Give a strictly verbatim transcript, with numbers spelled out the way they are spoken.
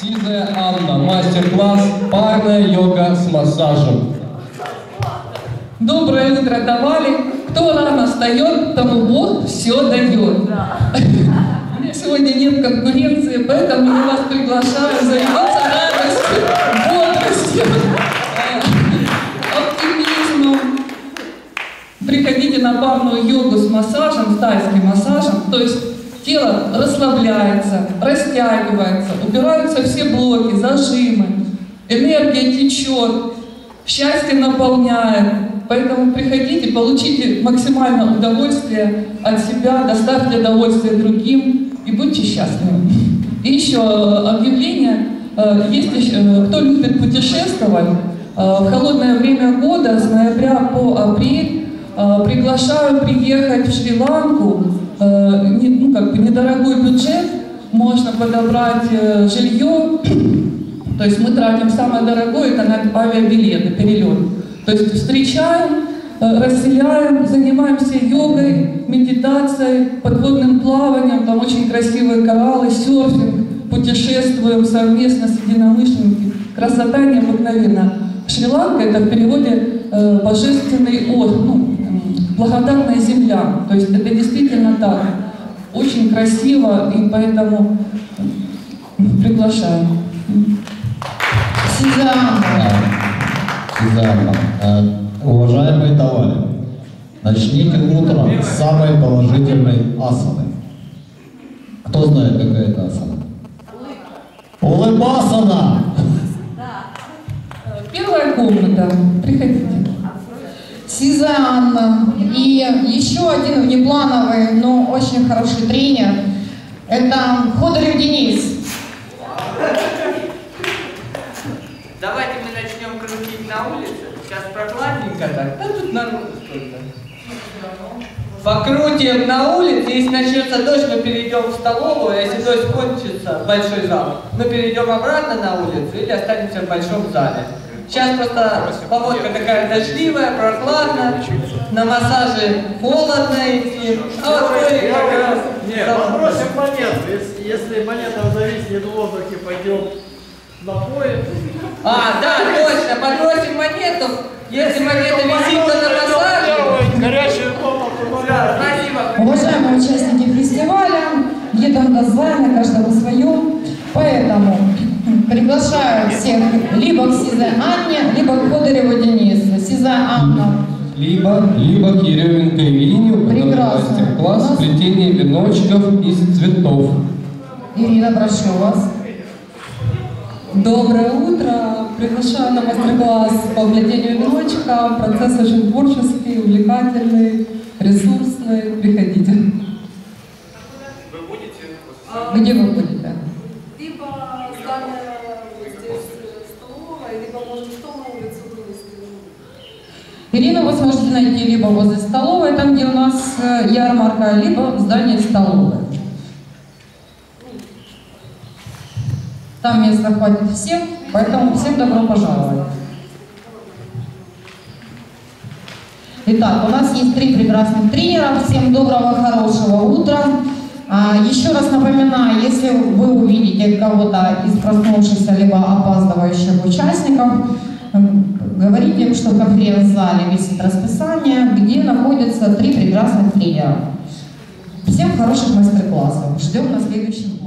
Сизая Анна, мастер-класс «Парная йога с массажем». Доброе утро давали. Кто рано встает, тому Бог все дает. Да. У меня сегодня нет конкуренции, поэтому я вас приглашаю заниматься радостью, бодростью, оптимизмом. Приходите на парную йогу с массажем, с тайским массажем, то есть тело расслабляется, растягивается, убираются все блоки, зажимы, энергия течет, счастье наполняет. Поэтому приходите, получите максимальное удовольствие от себя, доставьте удовольствие другим и будьте счастливы. И еще объявление. Если кто любит путешествовать, в холодное время года, с ноября по апрель, приглашаю приехать в Шри-Ланку. Ну, как бы недорогой бюджет, можно подобрать жилье. То есть мы тратим самое дорогое, это на авиабилеты, перелет. То есть встречаем, расселяем, занимаемся йогой, медитацией, подводным плаванием, там очень красивые кораллы, серфинг, путешествуем совместно с единомышленниками. Красота необыкновенна. Шри-Ланка — это в переводе э, божественный остров, ну, благодатная земля. То есть это действительно так. Очень красиво, и поэтому приглашаем. Сизая Анна, э, уважаемые товарищи, начните утро с самой положительной асаны. Кто знает, какая это асана? Улыбасана! Первая комната. Приходите. Сизая Анна. И еще один внеплановый, но очень хороший тренер. Это Ходорев Денис. Давайте мы начнем крутить на улице. Сейчас прохладненько так. Да тут народ сколько. Покрутим на улице. Если начнется дождь, мы перейдем в столовую. Если дождь кончится, большой зал, мы перейдем обратно на улицу или останемся в большом зале. Сейчас просто погодка такая дождливая, прохладная. На массаже холодно идти. А вот мы как раз... Нет, подбросим монету. Если, если монета зависнет в воздухе, пойдет на поезд. А, да, точно, подбросим монету. Если монета висит, то на массаже. Горячую комнату. Спасибо. Уважаемые участники фестиваля, где-то дизайна, каждого свое. Поэтому приглашаю всех либо к Сизой Анне, либо к Ходореву Денису. Сизая Анна. Либо, либо к Еременко Ирине, у которой мастер-класс плетение веночков из цветов. Ирина, прошу вас. Доброе утро! Приглашаю на мастер-класс по плетению веночка. Процесс очень творческий, увлекательный, ресурсный. Приходите. Вы будете? Где вы будете? Либо здание здесь столовая, либо можно что на улицу вывести. Ирину вы сможете найти либо возле столовой, там где у нас ярмарка, либо в здании столовой. Там места хватит всем, поэтому всем добро пожаловать. Итак, у нас есть три прекрасных тренера. Всем доброго, хорошего утра. А, еще раз напоминаю, если вы увидите кого-то из проснувшихся либо опаздывающих участников, говорите им, что в конференц-зале висит расписание, где находятся три прекрасных тренера. Всем хороших мастер-классов. Ждем на следующем.